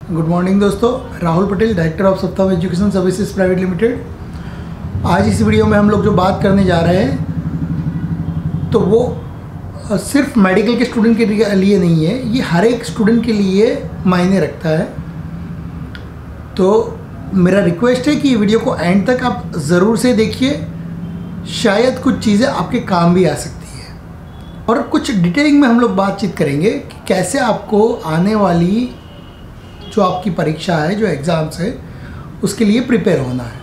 Good morning दोस्तों, Rahul Patel, director of Saptah education services private limited. आज इस वीडियो में हम लोग जो बात करने जा रहे हैं तो वो सिर्फ मेडिकल के स्टूडेंट के लिए नहीं है, ये हर एक स्टूडेंट के लिए मायने रखता है। तो मेरा रिक्वेस्ट है कि ये वीडियो को एंड तक आप ज़रूर से देखिए, शायद कुछ चीज़ें आपके काम भी आ सकती है। और कुछ डिटेलिंग में हम लोग बातचीत करेंगे कि कैसे आपको आने वाली जो आपकी परीक्षा है, जो एग्ज़ाम्स है, उसके लिए प्रिपेयर होना है।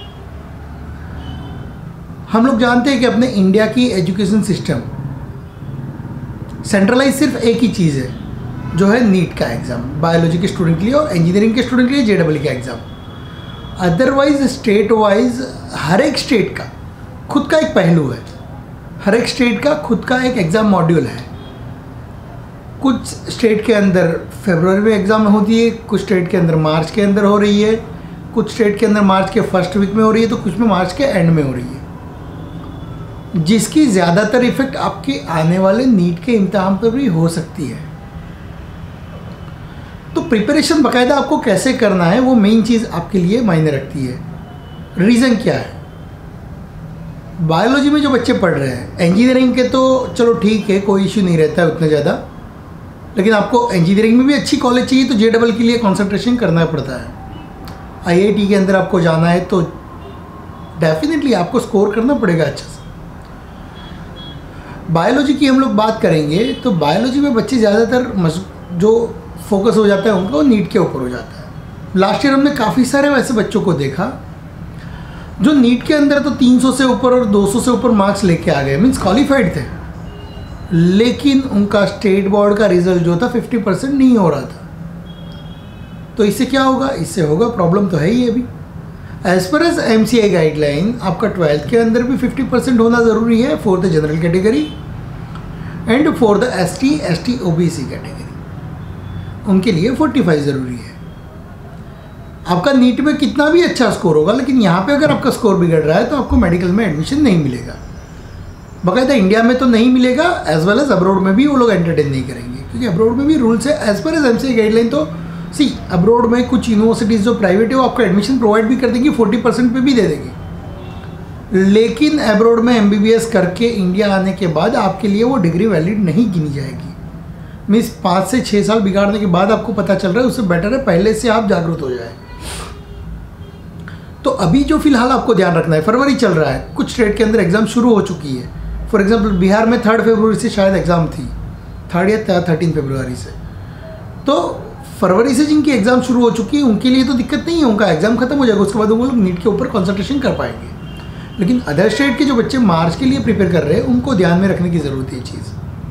हम लोग जानते हैं कि अपने इंडिया की एजुकेशन सिस्टम सेंट्रलाइज सिर्फ एक ही चीज़ है, जो है नीट का एग्ज़ाम, बायोलॉजी के स्टूडेंट के लिए, और इंजीनियरिंग के स्टूडेंट के लिए JEE का एग्ज़ाम। अदरवाइज स्टेट वाइज हर एक स्टेट का खुद का एक पहलू है, हर एक स्टेट का खुद का एक एग्ज़ाम मॉड्यूल है। कुछ स्टेट के अंदर फरवरी में एग्ज़ाम होती है, कुछ स्टेट के अंदर मार्च के अंदर हो रही है, कुछ स्टेट के अंदर मार्च के फर्स्ट वीक में हो रही है, तो कुछ में मार्च के एंड में हो रही है, जिसकी ज़्यादातर इफ़ेक्ट आपके आने वाले नीट के इम्तिहान पर भी हो सकती है। तो प्रिपरेशन बाकायदा आपको कैसे करना है, वो मेन चीज़ आपके लिए मायने रखती है। रीज़न क्या है? बायोलॉजी में जो बच्चे पढ़ रहे हैं, इंजीनियरिंग के तो चलो ठीक है, कोई इशू नहीं रहता है उतना ज़्यादा, लेकिन आपको इंजीनियरिंग में भी अच्छी कॉलेज चाहिए तो JEE के लिए कंसंट्रेशन करना पड़ता है। IIT के अंदर आपको जाना है तो डेफिनेटली आपको स्कोर करना पड़ेगा अच्छा से। बायोलॉजी की हम लोग बात करेंगे तो बायोलॉजी में बच्चे ज़्यादातर जो फोकस हो जाता है उनका, वो नीट के ऊपर हो जाता है। लास्ट ईयर हमने काफ़ी सारे वैसे बच्चों को देखा जो नीट के अंदर तो 300 से ऊपर और 200 से ऊपर मार्क्स लेके आ गए, मीन्स क्वालिफाइड थे, लेकिन उनका स्टेट बोर्ड का रिजल्ट जो था 50% नहीं हो रहा था। तो इससे क्या होगा? इससे होगा प्रॉब्लम तो है ही अभी। As per as MCI guideline आपका 12th के अंदर भी 50% होना ज़रूरी है for the general category and for the ST, ST, OBC category, उनके लिए 45 ज़रूरी है। आपका नीट में कितना भी अच्छा स्कोर होगा, लेकिन यहाँ पे अगर आपका स्कोर बिगड़ रहा है तो आपको मेडिकल में एडमिशन नहीं मिलेगा। बाकायदा इंडिया में तो नहीं मिलेगा, एज वेल एज अब्रोड में भी वो लोग एंटरटेन नहीं करेंगे, क्योंकि अब्रोड में भी रूल्स है। As per as MCI guideline तो अब्रोड में कुछ यूनिवर्सिटीज़ जो प्राइवेट है वो आपको एडमिशन प्रोवाइड भी कर देंगी, 40% पे भी दे देंगी, लेकिन अब्रोड में MBBS करके इंडिया आने के बाद आपके लिए वो डिग्री वैलिड नहीं गिनी जाएगी। मीन्स 5 से 6 साल बिगाड़ने के बाद आपको पता चल रहा है, उससे बेटर है पहले से आप जागरूक हो जाए। तो अभी जो फिलहाल आपको ध्यान रखना है, फरवरी चल रहा है, कुछ स्टेट के अंदर एग्ज़ाम शुरू हो चुकी है। फॉर एग्जांपल बिहार में 3 फरवरी से शायद एग्ज़ाम थी, 3 या 13 फरवरी से। तो फरवरी से जिनकी एग्ज़ाम शुरू हो चुकी है उनके लिए तो दिक्कत नहीं है, उनका एग्ज़ाम खत्म हो जाएगा, उसके बाद वो लोग नीट के ऊपर कंसंट्रेशन कर पाएंगे। लेकिन अदर स्टेट के जो बच्चे मार्च के लिए प्रिपेयर कर रहे हैं उनको ध्यान में रखने की ज़रूरत है। ये चीज़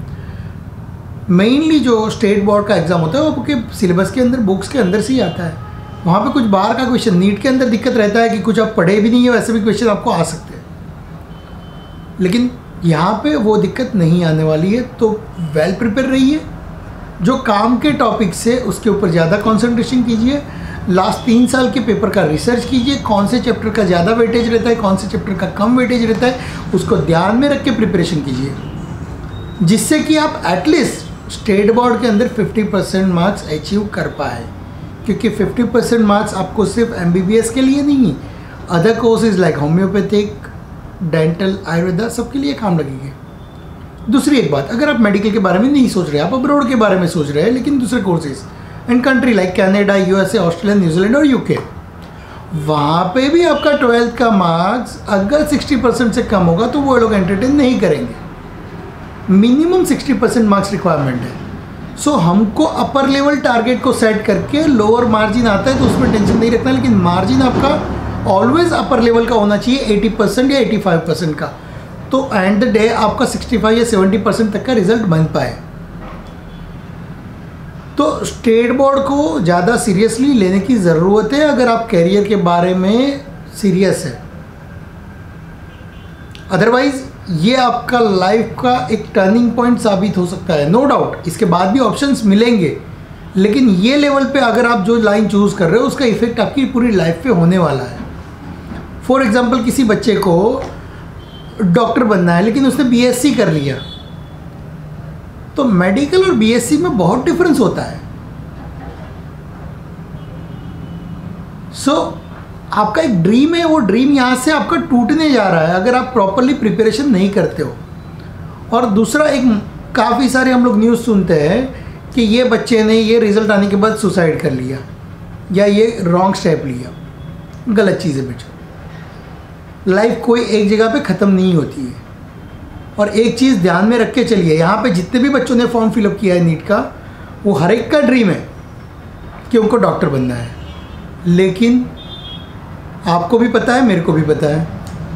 मेनली जो स्टेट बोर्ड का एग्ज़ाम होता है वो आपके सिलेबस के अंदर, बुक्स के अंदर से ही आता है। वहाँ पे कुछ बाहर का क्वेश्चन, नीट के अंदर दिक्कत रहता है कि कुछ आप पढ़े भी नहीं है, वैसे भी क्वेश्चन आपको आ सकते हैं, लेकिन यहाँ पे वो दिक्कत नहीं आने वाली है। तो वेल प्रिपेयर रहिए, जो काम के टॉपिक से उसके ऊपर ज़्यादा कंसंट्रेशन कीजिए। लास्ट 3 साल के पेपर का रिसर्च कीजिए, कौन से चैप्टर का ज़्यादा वेटेज रहता है, कौन से चैप्टर का कम वेटेज रहता है, उसको ध्यान में रख के प्रिपरेशन कीजिए, जिससे कि आप एटलीस्ट स्टेट बोर्ड के अंदर 50% मार्क्स अचीव कर पाए। क्योंकि 50% मार्क्स आपको सिर्फ MBBS के लिए नहीं, other courses like homeopathic, dental, Ayurveda, सबके लिए काम लगेंगे। दूसरी एक बात, अगर आप मेडिकल के बारे में नहीं सोच रहे, आप अब्रॉड के बारे में सोच रहे हैं, लेकिन दूसरे courses and country like Canada, USA, Australia, New Zealand और UK, वहाँ पे भी आपका 12th का मार्क्स अगर 60% से कम होगा तो वो लोग एंटरटेन नहीं करेंगे। मिनिमम 60% मार्क्स रिक्वायरमेंट है। सो हमको अपर लेवल टारगेट को सेट करके लोअर मार्जिन आता है तो उसमें टेंशन नहीं रखना, लेकिन मार्जिन आपका ऑलवेज अपर लेवल का होना चाहिए, 80% या 85% का, तो एंड द डे आपका 65 या 70% तक का रिजल्ट बन पाए। तो स्टेट बोर्ड को ज़्यादा सीरियसली लेने की ज़रूरत है अगर आप कैरियर के बारे में सीरियस है। अदरवाइज ये आपका लाइफ का एक टर्निंग पॉइंट साबित हो सकता है, नो डाउट। इसके बाद भी ऑप्शंस मिलेंगे, लेकिन ये लेवल पे अगर आप जो लाइन चूज़ कर रहे हो उसका इफेक्ट आपकी पूरी लाइफ पे होने वाला है। फॉर एग्जांपल किसी बच्चे को डॉक्टर बनना है लेकिन उसने BSc कर लिया, तो मेडिकल और BSc में बहुत डिफरेंस होता है। सो आपका एक ड्रीम है, वो ड्रीम यहाँ से आपका टूटने जा रहा है अगर आप प्रॉपरली प्रिपरेशन नहीं करते हो। और दूसरा, एक काफ़ी सारे हम लोग न्यूज़ सुनते हैं कि ये बच्चे ने ये रिज़ल्ट आने के बाद सुसाइड कर लिया या ये रॉन्ग स्टेप लिया। गलत चीज़ है बेटा। लाइफ कोई एक जगह पे ख़त्म नहीं होती है। और एक चीज़ ध्यान में रख के चलिए, यहाँ पे जितने भी बच्चों ने फॉर्म फिलअप किया है नीट का, वो हर एक का ड्रीम है कि उनको डॉक्टर बनना है। लेकिन आपको भी पता है, मेरे को भी पता है,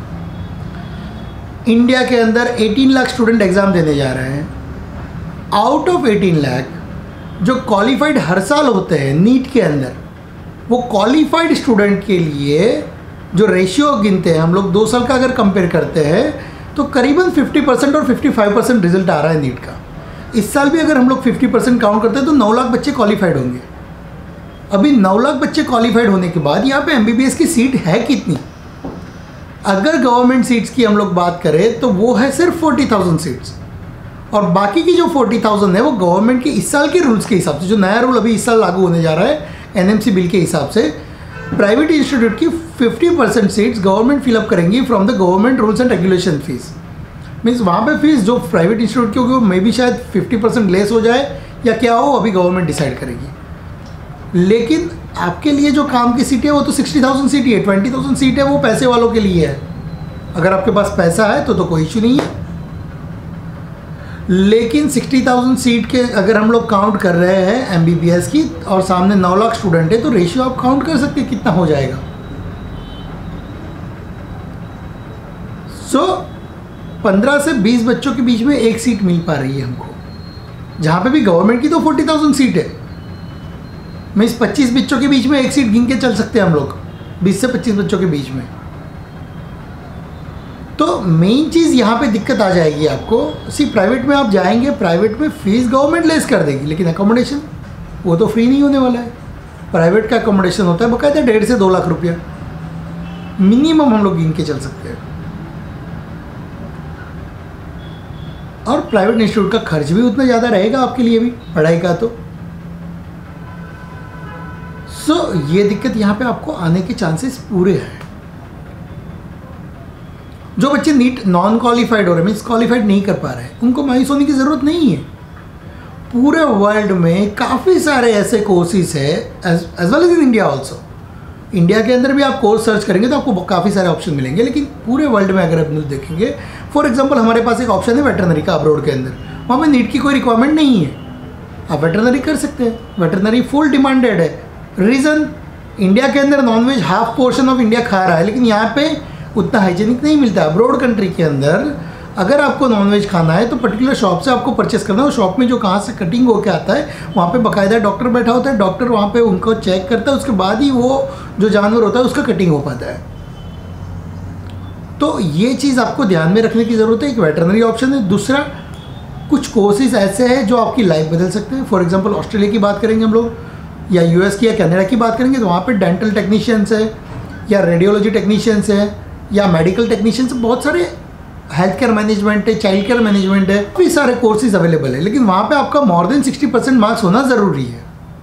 इंडिया के अंदर 18 लाख स्टूडेंट एग्ज़ाम देने जा रहे हैं। आउट ऑफ 18 लाख जो क्वालिफाइड हर साल होते हैं नीट के अंदर, वो क्वालिफाइड स्टूडेंट के लिए जो रेशियो गिनते हैं हम लोग 2 साल का अगर कंपेयर करते हैं तो करीबन 50% और 55% रिजल्ट आ रहा है नीट का। इस साल भी अगर हम लोग 50% काउंट करते हैं तो 9 लाख बच्चे क्वालिफाइड होंगे। अभी 9 लाख बच्चे क्वालिफाइड होने के बाद यहाँ पे एमबीबीएस की सीट है कितनी? अगर गवर्नमेंट सीट्स की हम लोग बात करें तो वो है सिर्फ 40,000 सीट्स, और बाकी की जो 40,000 है वो गवर्नमेंट के इस साल के रूल्स के हिसाब से, जो नया रूल अभी इस साल लागू होने जा रहा है एनएमसी बिल के हिसाब से, प्राइवेट इंस्टीट्यूट की 50% सीट्स गवर्नमेंट फिलअप करेंगी from the government rules and regulation fees. Means वहाँ पे फीस जो प्राइवेट इंस्टीट्यूट की होगी वो मे भी शायद 50% लेस हो जाए या क्या हो, अभी गवर्नमेंट डिसाइड करेगी। लेकिन आपके लिए जो काम की सीटें वो तो 60,000 सीट ही है, 20,000 सीट है वो पैसे वालों के लिए है। अगर आपके पास पैसा है तो कोई इशू नहीं है। लेकिन 60,000 सीट के अगर हम लोग काउंट कर रहे हैं एमबीबीएस की और सामने 9 लाख स्टूडेंट है, तो रेशियो आप काउंट कर सकते हैं कितना हो जाएगा। सो 15 से 20 बच्चों के बीच में एक सीट मिल पा रही है हमको, जहाँ पे भी गवर्नमेंट की तो 40,000 सीट है। मैं इस 25 बच्चों के बीच में एक सीट गिन के चल सकते हैं हम लोग, 20 से 25 बच्चों के बीच में। तो मेन चीज़ यहाँ पे दिक्कत आ जाएगी आपको। प्राइवेट में आप जाएंगे, प्राइवेट में फ़ीस गवर्नमेंट लेस कर देगी, लेकिन अकोमोडेशन वो तो फ्री नहीं होने वाला है। प्राइवेट का अकोमोडेशन होता है बकायदा 1.5 से 2 लाख रुपया मिनिमम हम लोग गिन के चल सकते हैं। और प्राइवेट इंस्टीट्यूट का खर्च भी उतना ज़्यादा रहेगा आपके लिए भी पढ़ाई का। तो ये दिक्कत यहाँ पे आपको आने के चांसेस पूरे हैं। जो बच्चे नीट नॉन क्वालिफाइड हो रहे हैं, मीन्स क्वालिफाइड नहीं कर पा रहे हैं, उनको मायूस होने की ज़रूरत नहीं है। पूरे वर्ल्ड में काफ़ी सारे ऐसे कोर्सेज है as well as in India also. India के अंदर भी आप कोर्स सर्च करेंगे तो आपको काफ़ी सारे ऑप्शन मिलेंगे, लेकिन पूरे वर्ल्ड में अगर आप न्यूज़ देखेंगे, फॉर एग्जांपल हमारे पास एक ऑप्शन है वेटरनरी का अब्रॉड के अंदर, वहाँ पे नीट की कोई रिक्वायरमेंट नहीं है, आप वेटरनरी कर सकते हैं। वेटरनरी फुल डिमांडेड है। रीज़न, इंडिया के अंदर non veg half portion of India खा रहा है, लेकिन यहाँ पे उतना हाइजीनिक नहीं मिलता। अब्रॉड कंट्री के अंदर अगर आपको नॉनवेज खाना है तो पर्टिकुलर शॉप से आपको परचेस करना है। शॉप में जो कहाँ से कटिंग होकर आता है वहाँ पे बाकायदा डॉक्टर बैठा होता है, डॉक्टर वहाँ पे उनको चेक करता है, उसके बाद ही वो जो जानवर होता है उसका कटिंग हो पाता है। तो ये चीज़ आपको ध्यान में रखने की ज़रूरत है। एक वेटरनरी ऑप्शन है। दूसरा, कुछ कोर्सेज ऐसे हैं जो आपकी लाइफ बदल सकते हैं। फॉर एग्जाम्पल ऑस्ट्रेलिया की बात करेंगे हम लोग, या यूएस की या कनाडा की बात करेंगे तो वहाँ पे डेंटल टेक्नीशियंस है, या रेडियोलॉजी टेक्नीशियंस है, या मेडिकल टेक्नीशियंस, बहुत सारे, हेल्थ केयर मैनेजमेंट है, चाइल्ड केयर मैनेजमेंट है, काफ़ी सारे कोर्सेज अवेलेबल है। लेकिन वहाँ पे आपका मोर देन 60% मार्क्स होना ज़रूरी है।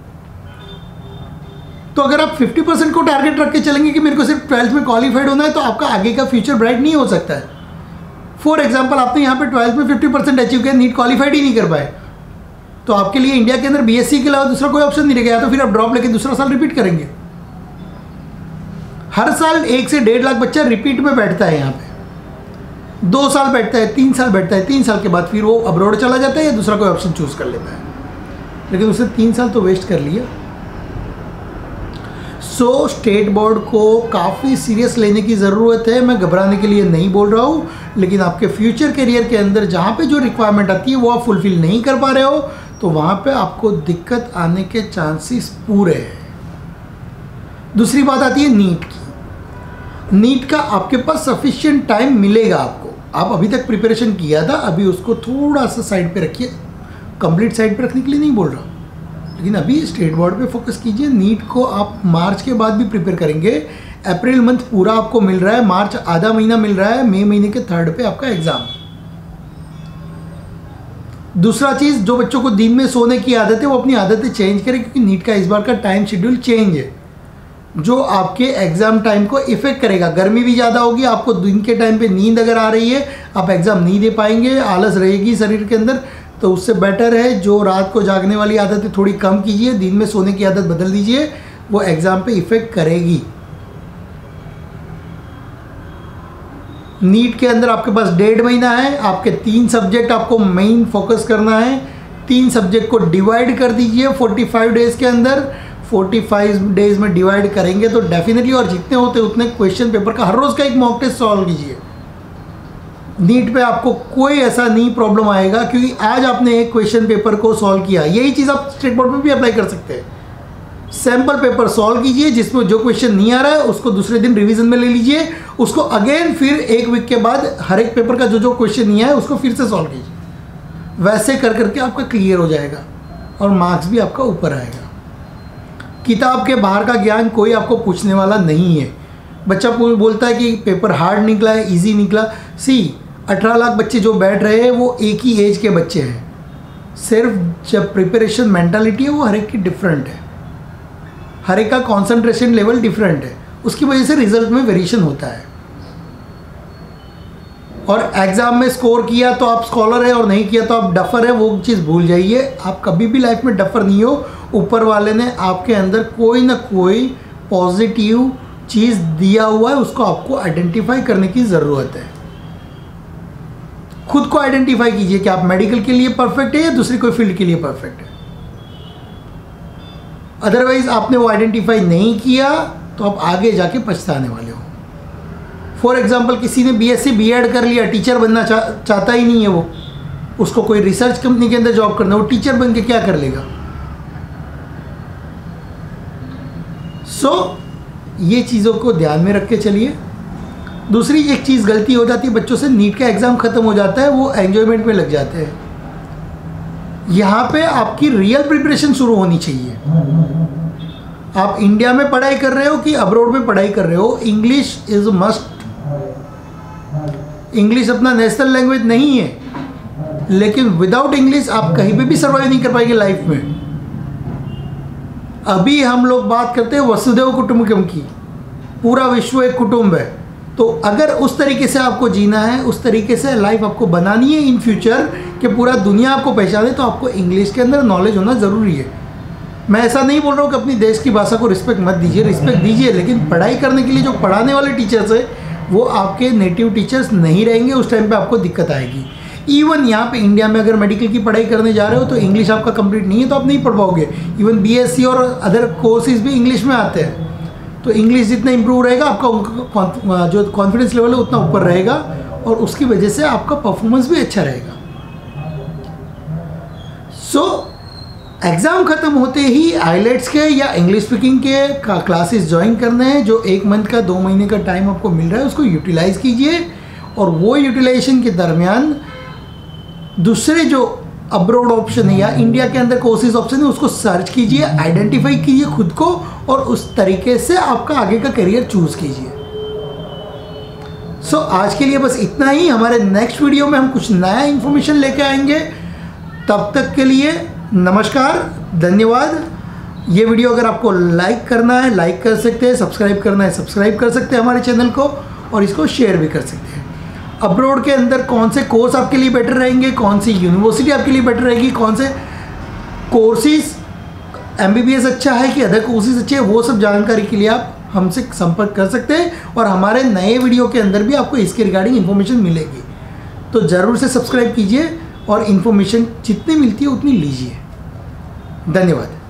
तो अगर आप 50% को टारगेट रख के चलेंगे कि मेरे को सिर्फ 12th में क्वालिफाइड होना है, तो आपका आगे का फ्यूचर ब्राइट नहीं हो सकता है। फॉर एग्जाम्पल, आपने यहाँ पे 12th में 50% अचीव किया, नीट क्वालिफाइड ही नहीं कर पाए, तो आपके लिए इंडिया के अंदर बीएससी के अलावा दूसरा कोई ऑप्शन नहीं रह गया। तो फिर आप ड्रॉप लेके दूसरा साल रिपीट करेंगे। हर साल 1 से 1.5 लाख बच्चा रिपीट में बैठता है यहाँ पे। 2 साल बैठता है, 3 साल बैठता है, 3 साल के बाद फिर वो अब्रॉड चला जाता है या दूसरा कोई ऑप्शन चूज़ कर लेता है, लेकिन उसने 3 साल तो वेस्ट कर लिया। सो स्टेट बोर्ड को काफ़ी सीरियस लेने की ज़रूरत है। मैं घबराने के लिए नहीं बोल रहा हूँ, लेकिन आपके फ्यूचर करियर के अंदर जहाँ पे जो रिक्वायरमेंट आती है वो आप फुलफिल नहीं कर पा रहे हो, तो वहाँ पे आपको दिक्कत आने के चांसेस पूरे हैं। दूसरी बात आती है नीट की। नीट का आपके पास सफिशिएंट टाइम मिलेगा आपको। आप अभी तक प्रिपरेशन किया था, अभी उसको थोड़ा सा साइड पे रखिए। कंप्लीट साइड पे रखने के लिए नहीं बोल रहा, लेकिन अभी स्टेट बोर्ड पे फोकस कीजिए। नीट को आप मार्च के बाद भी प्रिपेयर करेंगे। अप्रैल मंथ पूरा आपको मिल रहा है, मार्च आधा महीना मिल रहा है, मई महीने के 3rd पे आपका एग्ज़ाम। दूसरा चीज़, जो बच्चों को दिन में सोने की आदत है वो अपनी आदतें चेंज करें, क्योंकि नीट का इस बार का टाइम शेड्यूल चेंज है। जो आपके एग्ज़ाम टाइम को इफ़ेक्ट करेगा। गर्मी भी ज़्यादा होगी, आपको दिन के टाइम पे नींद अगर आ रही है, आप एग्ज़ाम नहीं दे पाएंगे, आलस रहेगी शरीर के अंदर, तो उससे बेटर है जो रात को जागने वाली आदत है थोड़ी कम कीजिए, दिन में सोने की आदत बदल दीजिए, वो एग्ज़ाम पे इफ़ेक्ट करेगी। नीट के अंदर आपके पास 1.5 महीना है, आपके 3 सब्जेक्ट आपको मेन फोकस करना है। 3 सब्जेक्ट को डिवाइड कर दीजिए 45 डेज़ के अंदर। 45 डेज़ में डिवाइड करेंगे तो डेफिनेटली, और जितने होते उतने क्वेश्चन पेपर का हर रोज़ का एक मॉक टेस्ट सॉल्व कीजिए। नीट पे आपको कोई ऐसा नहीं प्रॉब्लम आएगा, क्योंकि आज आपने एक क्वेश्चन पेपर को सॉल्व किया। यही चीज़ आप स्टेट बोर्ड में भी अप्लाई कर सकते हैं। सैम्पल पेपर सॉल्व कीजिए, जिसमें जो क्वेश्चन नहीं आ रहा है उसको दूसरे दिन रिवीजन में ले लीजिए, उसको अगेन फिर 1 वीक के बाद हर एक पेपर का जो क्वेश्चन नहीं आया है उसको फिर से सॉल्व कीजिए। वैसे कर करके आपका क्लियर हो जाएगा और मार्क्स भी आपका ऊपर आएगा। किताब के बाहर का ज्ञान कोई आपको पूछने वाला नहीं है। बच्चा बोलता है कि पेपर हार्ड निकला है, ईजी निकला। 18 लाख बच्चे जो बैठ रहे हैं वो एक ही एज के बच्चे हैं। सिर्फ जब प्रिपरेशन मेंटालिटी है वो हर एक की डिफरेंट है, हर एक का कंसंट्रेशन लेवल डिफरेंट है, उसकी वजह से रिजल्ट में वेरिएशन होता है। और एग्ज़ाम में स्कोर किया तो आप स्कॉलर है और नहीं किया तो आप डफर है, वो चीज़ भूल जाइए। आप कभी भी लाइफ में डफर नहीं हो। ऊपर वाले ने आपके अंदर कोई ना कोई पॉजिटिव चीज़ दिया हुआ है, उसको आपको आइडेंटिफाई करने की ज़रूरत है। खुद को आइडेंटिफाई कीजिए कि आप मेडिकल के लिए परफेक्ट है या दूसरी कोई फील्ड के लिए परफेक्ट है। अदरवाइज आपने वो आइडेंटिफाई नहीं किया तो आप आगे जाके पछताने वाले हो। फॉर एग्जाम्पल, किसी ने बीएससी बीएड कर लिया, टीचर बनना चाहता ही नहीं है वो, उसको कोई रिसर्च कंपनी के अंदर जॉब करना, वो टीचर बन के क्या कर लेगा। ये चीज़ों को ध्यान में रख के चलिए। दूसरी एक चीज़ गलती हो जाती है बच्चों से, नीट का एग्ज़ाम ख़त्म हो जाता है, वो एंजॉयमेंट में लग जाते हैं। यहाँ पे आपकी रियल प्रिपरेशन शुरू होनी चाहिए। आप इंडिया में पढ़ाई कर रहे हो कि अब्रॉड में पढ़ाई कर रहे हो, इंग्लिश इज़ मस्ट। इंग्लिश अपना नेशनल लैंग्वेज नहीं है, लेकिन विदाउट इंग्लिश आप कहीं पे भी सर्वाइव नहीं कर पाएंगे लाइफ में। अभी हम लोग बात करते हैं वसुधैव कुटुंबकम की, पूरा विश्व एक कुटुंब है। तो अगर उस तरीके से आपको जीना है, उस तरीके से लाइफ आपको बनानी है इन फ्यूचर कि पूरा दुनिया आपको पहचाने, तो आपको इंग्लिश के अंदर नॉलेज होना ज़रूरी है। मैं ऐसा नहीं बोल रहा हूँ कि अपनी देश की भाषा को रिस्पेक्ट मत दीजिए, रिस्पेक्ट दीजिए, लेकिन पढ़ाई करने के लिए जो पढ़ाने वाले टीचर्स हैं वो आपके नेटिव टीचर्स नहीं रहेंगे, उस टाइम पे आपको दिक्कत आएगी। इवन यहाँ पे इंडिया में अगर मेडिकल की पढ़ाई करने जा रहे हो तो इंग्लिश आपका कंप्लीट नहीं है तो आप नहीं पढ़ पाओगे। इवन बीएससी और अदर कोर्सेज भी इंग्लिश में आते हैं, तो इंग्लिश जितना इंप्रूव रहेगा आपका जो कॉन्फिडेंस लेवल है उतना ऊपर रहेगा, और उसकी वजह से आपका परफॉर्मेंस भी अच्छा रहेगा। एग्ज़ाम ख़त्म होते ही आईलेट्स के या इंग्लिश स्पीकिंग के क्लासेस ज्वाइन करने हैं। जो 1 मंथ का 2 महीने का टाइम आपको मिल रहा है उसको यूटिलाइज़ कीजिए, और वो यूटिलाइजेशन के दरमियान दूसरे जो अब्रॉड ऑप्शन है या इंडिया के अंदर कोर्सेज ऑप्शन है उसको सर्च कीजिए, आइडेंटिफाई कीजिए खुद को, और उस तरीके से आपका आगे का करियर चूज़ कीजिए। आज के लिए बस इतना ही। हमारे नेक्स्ट वीडियो में हम कुछ नया इन्फॉर्मेशन लेके आएंगे। तब तक के लिए नमस्कार, धन्यवाद। ये वीडियो अगर आपको लाइक करना है लाइक कर सकते हैं, सब्सक्राइब करना है सब्सक्राइब कर सकते हैं हमारे चैनल को, और इसको शेयर भी कर सकते हैं। अब्रॉड के अंदर कौन से कोर्स आपके लिए बेटर रहेंगे, कौन सी यूनिवर्सिटी आपके लिए बेटर रहेगी, कौन से कोर्सेज MBBS अच्छा है कि अदर कोर्सेज अच्छे हैं, वो सब जानकारी के लिए आप हमसे संपर्क कर सकते हैं, और हमारे नए वीडियो के अंदर भी आपको इसके रिगार्डिंग इन्फॉर्मेशन मिलेगी। तो ज़रूर से सब्सक्राइब कीजिए और इन्फॉर्मेशन जितनी मिलती है उतनी लीजिए। धन्यवाद।